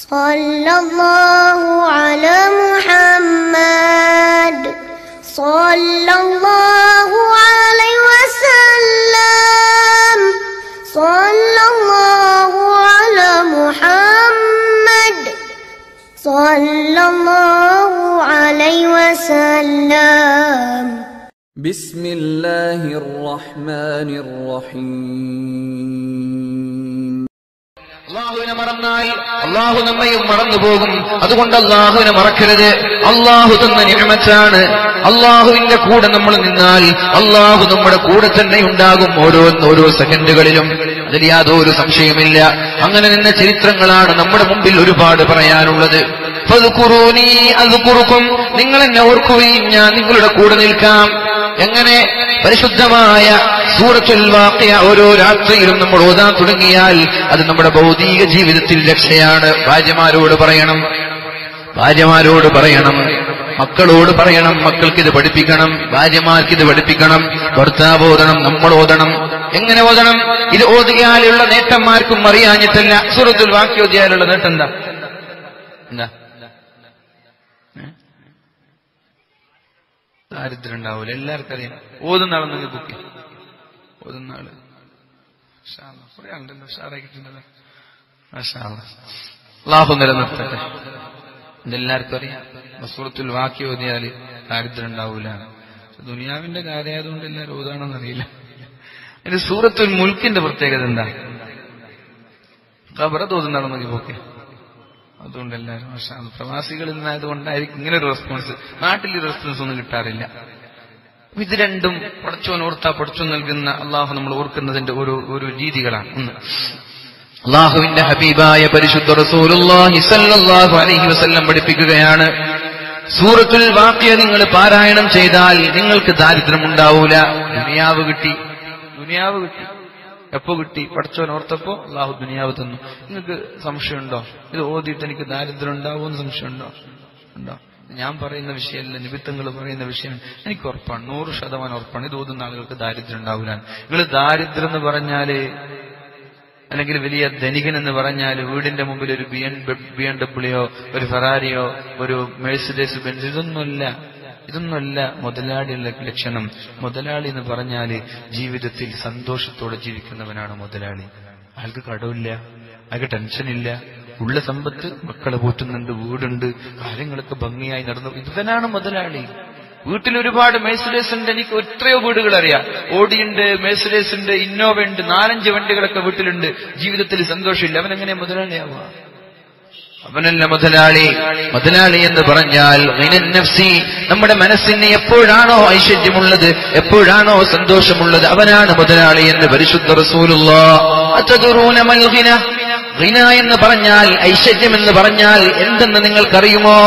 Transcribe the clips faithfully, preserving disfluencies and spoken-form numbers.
സല്ലല്ലാഹു അലാ മുഹമ്മദ് സല്ലല്ലാഹു അലൈഹി വസല്ലം സല്ലല്ലാഹു അലാ മുഹമ്മദ് സല്ലല്ലാഹു അലൈഹി വസല്ലം. ബിസ്മില്ലാഹിർ റഹ്മാനിർ റഹീം. അള്ളാഹുവിനെ മറന്നാൽ അള്ളാഹു നമ്മയും മറന്നുപോകും. അതുകൊണ്ട് അള്ളാഹുവിനെ മറക്കരുത്. അള്ളാഹു തന്ന നിഅമത്താണ്. അള്ളാഹുവിന്റെ കൂടെ നമ്മൾ നിന്നാൽ അള്ളാഹു നമ്മുടെ കൂടെ തന്നെ ഉണ്ടാകും ഓരോ ഓരോ സെക്കൻഡുകളിലും. അതിൽ യാതൊരു സംശയമില്ല. അങ്ങനെ നിന്ന ചരിത്രങ്ങളാണ് നമ്മുടെ മുമ്പിൽ ഒരുപാട് പറയാനുള്ളത്. ഫദ്കുറൂനി അദ്കുറുക്കും, നിങ്ങൾ എന്നെ ഓർക്കുകയും ഞാൻ നിങ്ങളുടെ കൂടെ നിൽക്കാം. എങ്ങനെ? പരിശുദ്ധമായ സൂറത്തുൽ വാഖിയ ഓരോ രാത്രിയിലും നമ്മൾ ഓതാൻ തുടങ്ങിയാൽ അത് നമ്മുടെ ഭൗതിക ജീവിതത്തിൽ രക്ഷയാണ്. ഭാര്യമാരോട് പറയണം, ഭാര്യമാരോട് പറയണം, മക്കളോട് പറയണം, മക്കൾക്കിത് പഠിപ്പിക്കണം, ഭാര്യമാർക്കിത് പഠിപ്പിക്കണം, ഭർത്താവ് ഓതണം, നമ്മൾ ഓതണം. എങ്ങനെ ഓതണം? ഇത് ഓതിയാലുള്ള നേട്ടന്മാർക്കും അറിയാഞ്ഞിട്ടല്ല. സൂറത്തുൽ വാഖിയ ഓതിയാലുള്ള നേട്ടം എന്താ? എന്താ? ദാരിദ്ര്യം ഉണ്ടാവൂല. എല്ലാവർക്കും അറിയാം. ഓതുന്ന ആളെന്ന് ബുക്ക് ഓതുന്ന ആള് കുറെ ആളുണ്ടല്ലോ, ഉഷാറാക്കിയിട്ടുണ്ടല്ലോ. അല്ലാഹു നിലനിർത്തട്ടെ. ഇതെല്ലാവർക്കും അറിയാം. സൂറത്തുൽ വാഖിയ ഓതിയാല് ദാരിദ്ര്യം ഉണ്ടാവൂല. ദുനിയാവിന്റെ കാര്യമായതുകൊണ്ട് എല്ലാവരും ഓതാണെന്ന് അറിയില്ല. ഇത് സൂറത്തുൽ മുൽക്കിന്റെ പ്രത്യേകത എന്താ? ഖബറ ഓതുന്നാണെന്ന് ബുക്ക്. അതുകൊണ്ട് എല്ലാവരും പ്രവാസികളിൽ നിന്നായതുകൊണ്ടായിരിക്കും ഇങ്ങനെ ഒരു റെസ്പോൺസ്. നാട്ടിൽ ഈ റെസ്പോൺസ് ഒന്നും കിട്ടാറില്ല. ഇത് രണ്ടും പടച്ചോൻ ഓർത്താ പടച്ചോൻ നൽകുന്ന അള്ളാഹു നമ്മൾ ഓർക്കുന്നതിന്റെ ഓരോ ഓരോ രീതികളാണ്. ഒന്ന്, അള്ളാഹുവിന്റെ ഹബീബായ പരിശുദ്ധ റസൂലുള്ളാഹി സ്വല്ലല്ലാഹു അലൈഹി വസല്ലം പഠിപ്പിക്കുകയാണ്, സൂറത്തുൽ വാഖിയ നിങ്ങൾ പാരായണം ചെയ്താൽ നിങ്ങൾക്ക് ദാരിദ്ര്യം ഉണ്ടാവൂല. ദുനിയാവ് കിട്ടി, ദുനിയാവ് കിട്ടി. എപ്പോ കിട്ടി? പടച്ചോൻ ഓർത്തപ്പോ അള്ളാഹു ദുനിയാവ് തന്നു. നിങ്ങൾക്ക് സംശയമുണ്ടോ ഇത് ഓതിയിട്ട് എനിക്ക് ദാരിദ്ര്യം ഉണ്ടാവുമെന്ന്? സംശയമുണ്ടോ? ഉണ്ടോ? ഞാൻ പറയുന്ന വിഷയമല്ല, നിബിത്തങ്ങൾ പറയുന്ന വിഷയം എനിക്ക് ഉറപ്പാണ്, നൂറ് ശതമാനം ഉറപ്പാണ്. ഇത് ഓതുന്ന ആളുകൾക്ക് ദാരിദ്ര്യം ഉണ്ടാവില്ല. നിങ്ങൾ ദാരിദ്ര്യം എന്ന് പറഞ്ഞാല്, അല്ലെങ്കിൽ വലിയ ധനികൻ എന്ന് പറഞ്ഞാല് വീടിന്റെ മുമ്പിൽ ഒരു ബി എൻ ബി എം ഡബ്ല്യൂയോ ഒരു ഫെറാരിയോ ഒരു മെഴ്സിഡീസ് ബെൻസ് ഇതൊന്നുമല്ല. ഇതൊന്നുമല്ല മുതലാളിയുടെ ലക്ഷണം. മുതലാളി എന്ന് പറഞ്ഞാല് ജീവിതത്തിൽ സന്തോഷത്തോടെ ജീവിക്കുന്നവനാണ് മുതലാളി. അയാൾക്ക് കടമില്ല, അയാൾക്ക് ടെൻഷനില്ല, ഉള്ള സമ്പത്ത്, മക്കളെ പോറ്റുന്നുണ്ട്, വീടുണ്ട്, കാര്യങ്ങളൊക്കെ ഭംഗിയായി നടന്നു. ഇവനാണ് മുതലാളി. വീട്ടിൽ ഒരുപാട് മെഴ്സിഡീസ് ഉണ്ട്. എനിക്ക് എത്രയോ വീടുകൾ അറിയാം. ഓടിയുണ്ട്, മെഴ്സിഡീസ് ഉണ്ട്, ഇന്നോവ ഉണ്ട്, നാലഞ്ച് വണ്ടികളൊക്കെ വീട്ടിലുണ്ട്. ജീവിതത്തിൽ സന്തോഷമില്ല. അവനെങ്ങനെ മുതലാളിയാവുക? അവനല്ല മുതലാളി. മുതലാളി എന്ന് പറഞ്ഞാൽ നഫ്സി, നമ്മുടെ മനസ്സിന് എപ്പോഴാണോ ഐശ്വര്യമുള്ളത്, എപ്പോഴാണോ സന്തോഷമുള്ളത്, അവനാണ് മുതലാളി എന്ന് പരിശുദ്ധ റസൂലുള്ളാഹ്. അതദറൂന മൽ ഗിന, ഗിന എന്ന് പറഞ്ഞാൽ, ഐശ്വര്യം എന്ന് പറഞ്ഞാൽ എന്തെന്ന് നിങ്ങൾക്കറിയുമോ?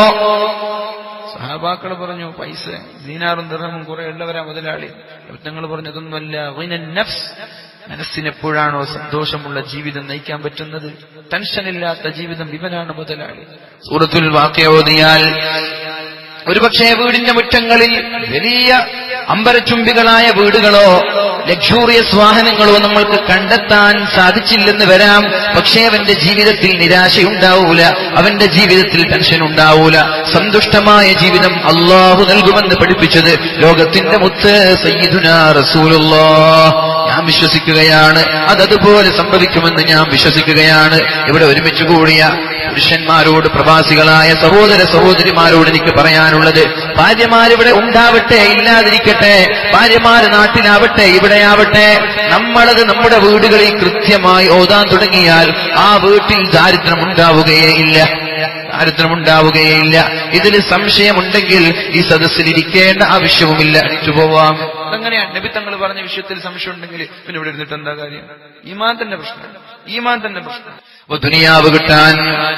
സഹാബാക്കൾ പറഞ്ഞു, പൈസ ദീനാറും ദിർഹമും കുറെ ഉള്ളവരാ മുതലാളി. ഞങ്ങൾ പറഞ്ഞു അതൊന്നുമല്ല. ഗിന നഫ്സ്, മനസ്സിനെപ്പോഴാണോ സന്തോഷമുള്ള ജീവിതം നയിക്കാൻ പറ്റുന്നത്, ടെൻഷനില്ലാത്ത ജീവിതം, ഇവനാണ് മുതലാളി. സൂറത്തുൽ വാഖിയ ഓതിയാൽ ഒരുപക്ഷെ വീടിന്റെ മുറ്റങ്ങളിൽ വലിയ അമ്പരച്ചുംബികളായ വീടുകളോ ലക്ഷൂറിയസ് വാഹനങ്ങളോ നമ്മൾക്ക് കണ്ടെത്താൻ സാധിച്ചില്ലെന്ന് വരാം. പക്ഷേ അവന്റെ ജീവിതത്തിൽ നിരാശയുണ്ടാവൂല, അവന്റെ ജീവിതത്തിൽ ടെൻഷൻ ഉണ്ടാവൂല. സന്തുഷ്ടമായ ജീവിതം അള്ളാഹു നൽകുമെന്ന് പഠിപ്പിച്ചത് ലോകത്തിന്റെ മുത്ത് സയ്യിദുനാ റസൂലുള്ളാഹ്. ഞാൻ വിശ്വസിക്കുകയാണ് അതതുപോലെ സംഭവിക്കുമെന്ന് ഞാൻ വിശ്വസിക്കുകയാണ്. ഇവിടെ ഒരുമിച്ച് കൂടിയ പുരുഷന്മാരോട്, പ്രവാസികളായ സഹോദര സഹോദരിമാരോട് എനിക്ക് പറയാനുള്ളത്, ഭാര്യമാരിവിടെ ഉണ്ടാവട്ടെ, ഇല്ലാതിരിക്കട്ടെ, ഭാര്യമാര് നാട്ടിലാവട്ടെ, ഇവിടെയാവട്ടെ, നമ്മളത് നമ്മുടെ വീടുകളിൽ കൃത്യമായി ഓതാൻ തുടങ്ങിയാൽ ആ വീട്ടിൽ ദാരിദ്ര്യം ഉണ്ടാവുകയേ ഇല്ല, ദാരിദ്ര്യം ഉണ്ടാവുകയേ ഇല്ല. ഇതിൽ സംശയമുണ്ടെങ്കിൽ ഈ സദസ്സിൽ ഇരിക്കേണ്ട ആവശ്യവുമില്ല, പോവാം. അങ്ങനെയാണ് നബി തങ്ങൾ പറഞ്ഞ വിഷയത്തിൽ സംശയം ഉണ്ടെങ്കിൽ പിന്നെ ഇവിടെ ഇരുന്നിട്ട് എന്താ കാര്യം? ഈമാൻ തന്നെ പ്രശ്നം, ഈമാൻ തന്നെ പ്രശ്നം. അപ്പൊ ദുനിയാവ് കിട്ടാൻ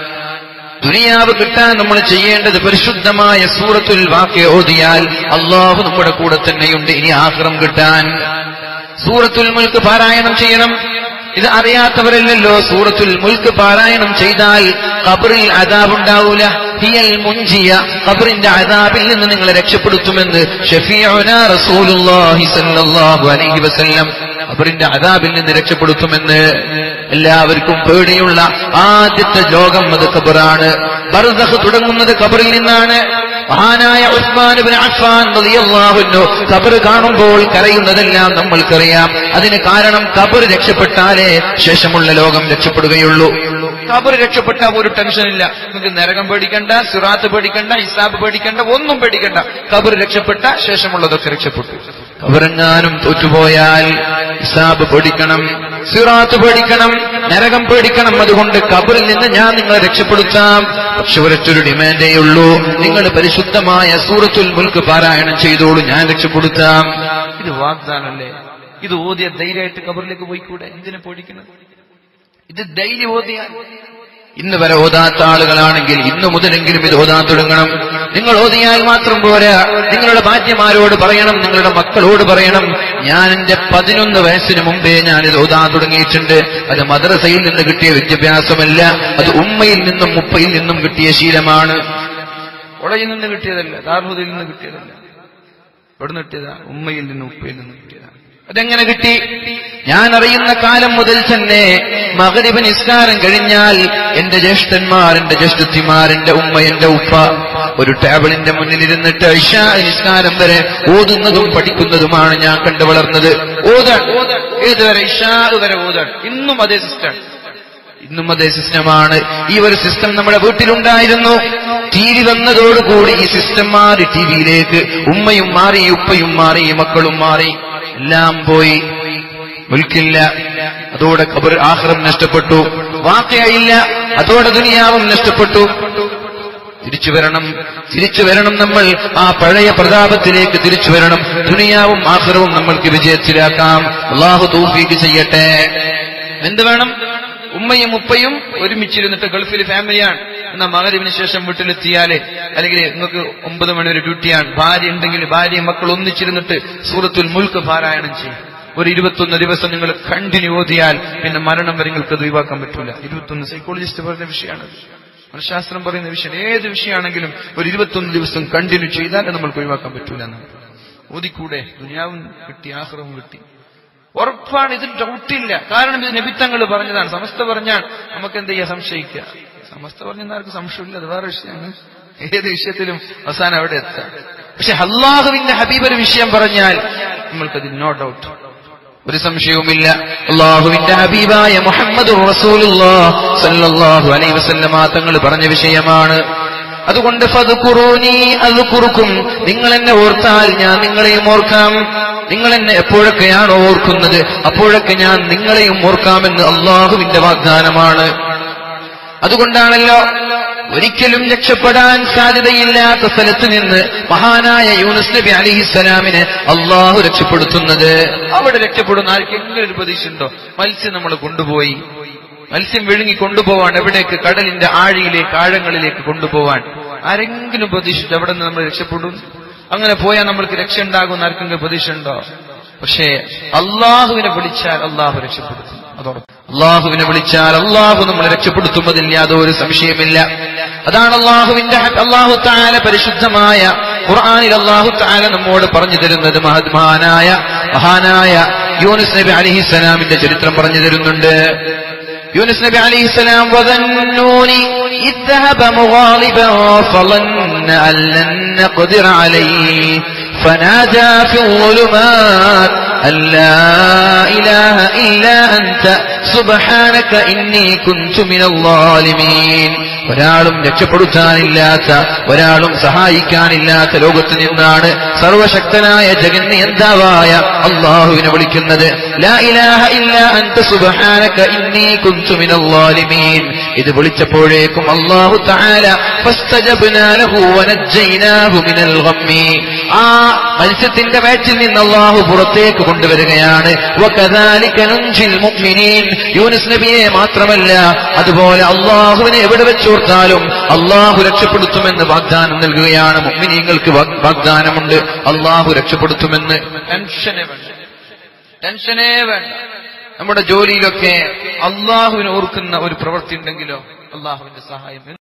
ദുനിയാവ് കിട്ടാൻ നമ്മൾ ചെയ്യേണ്ടത് പരിശുദ്ധമായ സൂറത്തുൽ വാഖിയ ഓതിയാൽ അള്ളാഹു നമ്മുടെ കൂടെ തന്നെയുണ്ട്. ഇനി ആഖിറം കിട്ടാൻ സൂറത്തുൽ മുൽക്ക് പാരായണം ചെയ്യണം. ഇത് അറിയാത്തവരല്ലല്ലോ. സൂറത്തുൽ മുൽക്ക് പാരായണം ചെയ്താൽ ഖബറിൽ അദാബ് ഉണ്ടാവൂല. ഹിയൽ മുൻജിയ, ഖബറിന്റെ അദാബിൽ നിന്ന് നിങ്ങളെ രക്ഷപ്പെടുത്തുമെന്ന് ഷഫീഉനാ റസൂലുള്ളാഹി സ്വല്ലല്ലാഹു അലൈഹി വസല്ലം. ഖബറിന്റെ അദാബിൽ നിന്ന് രക്ഷപ്പെടുത്തുമെന്ന് എല്ലാവർക്കും പേടിയുള്ള ആദ്യത്തെ ലോകം അത് ഖബറാണ്. ബർസഖ് തുടങ്ങുന്നത് ഖബറിൽ നിന്നാണ്. മഹാനായ ഉസ്മാൻ ഇബ്നു അഫ്ഫാൻ റളിയല്ലാഹു അൻഹു ഖബർ കാണുമ്പോൾ കരയുന്നതെല്ലാം നമ്മൾക്കറിയാം. അതിന് കാരണം ഖബർ രക്ഷപ്പെട്ടാലേ ശേഷമുള്ള ലോകം രക്ഷപ്പെടുകയുള്ളൂ. ഖബർ രക്ഷപ്പെട്ട ഒരു ടെൻഷനില്ല. നിങ്ങൾക്ക് നരകം പേടിക്കണ്ട, സിറാത്ത് പേടിക്കണ്ട, ഹിസാബ് പേടിക്കണ്ട, ഒന്നും പേടിക്കണ്ട. ഖബർ രക്ഷപ്പെട്ട ശേഷമുള്ളതൊക്കെ രക്ഷപ്പെട്ടു. ഖബറെങ്ങാനും തോറ്റുപോയാൽ ഹിസാബ് പേടിക്കണം, സിറാത്ത് പേടിക്കണം, നരകം പേടിക്കണം. അതുകൊണ്ട് ഖബറിൽ നിന്ന് ഞാൻ നിങ്ങളെ രക്ഷപ്പെടുത്താം. പക്ഷെ ഒരൊറ്റൊരു ഡിമാൻഡേ ഉള്ളൂ, നിങ്ങൾ പരിശുദ്ധമായ സൂറത്തുൽ മുൽക്ക് പാരായണം ചെയ്തോളൂ, ഞാൻ രക്ഷപ്പെടുത്താം. ഇത് വാഗ്ദാനല്ലേ? ഇത് ഓതിയ ധൈര്യമായിട്ട് ഖബറിലേക്ക് പോയിക്കൂടെ? എന്തിനെ പേടിക്കണം? ഇത് ധൈര്യം ഓതിയാൽ. ഇന്ന് വരെ ഓതാത്ത ആളുകളാണെങ്കിൽ ഇന്നു മുതലെങ്കിലും ഇത് ഓതാൻ തുടങ്ങണം. നിങ്ങൾ ഓതിയാൽ മാത്രം പോരാ, നിങ്ങളുടെ ഭാര്യമാരോട് പറയണം, നിങ്ങളുടെ മക്കളോട് പറയണം, ഞാൻ എന്റെ പതിനൊന്ന് വയസ്സിന് മുമ്പേ ഞാനിത് ഓതാൻ തുടങ്ങിയിട്ടുണ്ട്. അത് മദ്രസയിൽ നിന്ന് കിട്ടിയ വിദ്യാഭ്യാസമല്ല, അത് ഉമ്മയിൽ നിന്നും ഉപ്പയിൽ നിന്നും കിട്ടിയ ശീലമാണ്. കോളേജിൽ നിന്ന് കിട്ടിയതല്ല, ദാർഹുദയിൽ നിന്ന് കിട്ടിയതല്ല. എവിടെ നിന്ന് കിട്ടിയതാ? ഉമ്മയിൽ നിന്നും ഉപ്പയിൽ നിന്നും കിട്ടിയതാണ്. അതെങ്ങനെ കിട്ടി? ഞാൻ അറിയുന്ന കാലം മുതൽ തന്നെ മഗ്രിബ് നിസ്കാരം കഴിഞ്ഞാൽ എന്റെ ജ്യേഷ്ഠന്മാർ, എന്റെ ജ്യേഷ്ഠത്തിമാർ, എന്റെ ഉമ്മ, എന്റെ ഉപ്പ ഒരു ടേബിളിന്റെ മുന്നിലിരുന്നിട്ട് ഇശാ നിസ്കാരം വരെ ഓതുന്നതും പഠിക്കുന്നതുമാണ് ഞാൻ കണ്ടു വളർന്നത്. ഓതാൻ ഏതുവരെ? ഇശാ വരെ ഓതാൻ. ഇന്നും അതേ സിസ്റ്റം, ഇന്നും അതേ സിസ്റ്റമാണ്. ഈ ഒരു സിസ്റ്റം നമ്മുടെ വീട്ടിലുണ്ടായിരുന്നു. ടി വി വന്നതോടുകൂടി ഈ സിസ്റ്റം മാറി. ടി വിയിലേക്ക് ഉമ്മയും മാറി, ഉപ്പയും മാറി, മക്കളും മാറി, എല്ലാം പോയി. മുൽക്കില്ല, അതോടെ ഖബർ ആഖിറം നഷ്ടപ്പെട്ടു. വാഖിഅയില്ല, അതോടെ ദുനിയാവും നഷ്ടപ്പെട്ടു. തിരിച്ചു വരണം, തിരിച്ചു വരണം. നമ്മൾ ആ പഴയ പ്രതാപത്തിലേക്ക് തിരിച്ചു വരണം. ദുനിയാവും ആഖിറവും നമ്മൾക്ക് വിജയത്തിലാക്കാം. അല്ലാഹു തൗഫീഖ് ചെയ്യട്ടെ. എന്ത് വേണം? ഉമ്മയും ഉപ്പയും ഒരുമിച്ചിരുന്നിട്ട് ഗൾഫിൽ ഫാമിലിയാണ്. എന്നാൽ മഗ്രിബിന് ശേഷം വീട്ടിലെത്തിയാല്, അല്ലെങ്കിൽ നിങ്ങൾക്ക് ഒമ്പത് മണി വരെ ഡ്യൂട്ടിയാണ്, ഭാര്യ ഉണ്ടെങ്കിൽ ഭാര്യയും മക്കൾ ഒന്നിച്ചിരുന്നിട്ട് സൂറത്തുൽ മുൽക്ക് പാരായണം ചെയ്യും. ഒരു ഇരുപത്തൊന്ന് ദിവസം നിങ്ങൾ കണ്ടിന്യൂ ഓതിയാൽ പിന്നെ മരണം വരെ നിങ്ങൾക്ക് അത് ഒഴിവാക്കാൻ പറ്റൂല. ഇരുപത്തൊന്ന് സൈക്കോളജിസ്റ്റ് പറയുന്ന വിഷയമാണ്, മനഃശാസ്ത്രം പറയുന്ന വിഷയം. ഏത് വിഷയമാണെങ്കിലും ഒരു ഇരുപത്തൊന്ന് ദിവസം കണ്ടിന്യൂ ചെയ്താൽ നമ്മൾക്ക് ഒഴിവാക്കാൻ പറ്റൂല എന്നാണ്. ഓതിക്കൂടെ? ദുനിയാവും കിട്ടി, ആഖിറവും കിട്ടി. ഉറപ്പാണ്, ഇതിൽ ഡൗട്ടില്ല. കാരണം ഇത് നബിത്തങ്ങൾ പറഞ്ഞതാണ്. സമസ്ത പറഞ്ഞാൽ നമുക്ക് എന്ത് ചെയ്യാൻ? സംശയിക്കുക. സമസ്ത പറഞ്ഞാൽ ആർക്കും സംശയമില്ല, അത് വേറെ വിഷയമാണ്. ഏത് വിഷയത്തിലും അവസാനം അവിടെ എത്താം. പക്ഷെ അല്ലാഹുവിന്റെ ഹബീബ് ഒരു വിഷയം പറഞ്ഞാൽ നമ്മൾക്കതിൽ നോ ഡൗട്ട്, ഒരു സംശയവുമില്ല. അല്ലാഹുവിന്റെ ഹബീബായ മുഹമ്മദുർ റസൂലുള്ളാഹി സ്വല്ലല്ലാഹു അലൈഹി വസല്ലമ തങ്ങൾ പറഞ്ഞ വിഷയമാണ്. അതുകൊണ്ട് ഫദ്കുറൂനി അദ്കുറുക്കും, നിങ്ങൾ എന്നെ ഓർത്താൽ ഞാൻ നിങ്ങളെയും ഓർക്കാം. നിങ്ങൾ എന്നെ എപ്പോഴൊക്കെയാണോ ഓർക്കുന്നത് അപ്പോഴൊക്കെ ഞാൻ നിങ്ങളെയും ഓർക്കാമെന്ന് അല്ലാഹുവിന്റെ വാഗ്ദാനമാണ്. അതുകൊണ്ടാണല്ലോ ഒരിക്കലും രക്ഷപ്പെടാൻ സാധ്യതയില്ലാത്ത സ്ഥലത്ത് നിന്ന് മഹാനായ യൂനുസ് നബി അലൈഹിസ്സലാമിനെ അല്ലാഹു രക്ഷപ്പെടുത്തുന്നത്. അവിടെ രക്ഷപ്പെടുന്ന ആർക്കെങ്കിലും ഒരു പ്രതീക്ഷയുണ്ടോ? മത്സ്യം നമ്മൾ കൊണ്ടുപോയി, മത്സ്യം വിഴുങ്ങി കൊണ്ടുപോവാൻ, എവിടേക്ക്? കടലിന്റെ ആഴിയിലേക്ക്, ആഴങ്ങളിലേക്ക് കൊണ്ടുപോവാൻ. ആരെങ്കിലും പ്രതീക്ഷിച്ചു അവിടെ നിന്ന് നമ്മൾ രക്ഷപ്പെടും? അങ്ങനെ പോയാൽ നമ്മൾക്ക് രക്ഷ ഉണ്ടാകുന്ന ആർക്കെങ്കിലും പ്രതീക്ഷ ഉണ്ടോ? പക്ഷേ അള്ളാഹുവിനെ വിളിച്ചാൽ അള്ളാഹു രക്ഷപ്പെടുത്തും. അതോടൊപ്പം അള്ളാഹുവിനെ വിളിച്ചാൽ അള്ളാഹു നമ്മളെ രക്ഷപ്പെടുത്തുന്നതിൽ യാതൊരു സംശയമില്ല. അതാണ് അള്ളാഹുവിന്റെ അള്ളാഹു തആല പരിശുദ്ധമായ ഖുർആനിൽ അള്ളാഹു തആല നമ്മോട് പറഞ്ഞു തരുന്നത്. മഹാനായ മഹാനായ യൂനുസ് നബി അലൈഹിസ്സലാമിന്റെ ചരിത്രം പറഞ്ഞു തരുന്നുണ്ട്. യൂനുസ് നബി അലൈഹിസ്സലാം വദന്നൂനി إذ ذهب مغاضبا فظن أن لن نقدر عليه فنادى في الظلمات أن لا إله إلا أنت سبحانك إني كنت من الظالمين. ഒരാളും രക്ഷപ്പെടുത്താനില്ലാത്ത, ഒരാളും സഹായിക്കാനില്ലാത്ത ലോകത്ത് നിന്നാണ് സർവശക്തനായ ജഗന്നിയന്താവായ അല്ലാഹുവിനെ വിളിക്കുന്നത്. ലാ ഇലാഹ ഇല്ലാ അൻത സുബ്ഹാനക ഇന്നി കുൻതു മിനൽ ളാലിമീൻ. ഇത് വിളിച്ചപ്പോഴേക്കും അല്ലാഹു തആല ഫസ്തജബ്നാ ലഹു വനജ്ജയ്നാഹു മിനൽ ഗമ്മി. ആ മത്സ്യത്തിന്റെ വയറ്റിൽ നിന്ന് അല്ലാഹു പുറത്തേക്ക് കൊണ്ടുവരികയാണ്. വകദാലിക നുൻജിൽ മുഅ്മിനീൻ. യൂനുസ് നബിയെ മാത്രമല്ല, അതുപോലെ അല്ലാഹുവിനെ എവിടെ വെച്ചോർത്താലും അല്ലാഹു രക്ഷപ്പെടുത്തുമെന്ന് വാഗ്ദാനം നൽകുകയാണ്. മുഅ്മിനീങ്ങൾക്ക് വാഗ്ദാനമുണ്ട്, അല്ലാഹു രക്ഷപ്പെടുത്തുമെന്ന്. ടെൻഷനേ വേണ്ട, ടെൻഷനേ വേണ്ട. നമ്മുടെ ജോലിയിലൊക്കെ അല്ലാഹുവിനെ ഓർക്കുന്ന ഒരു പ്രവൃത്തി ഉണ്ടെങ്കിലോ അല്ലാഹുവിന്റെ സഹായം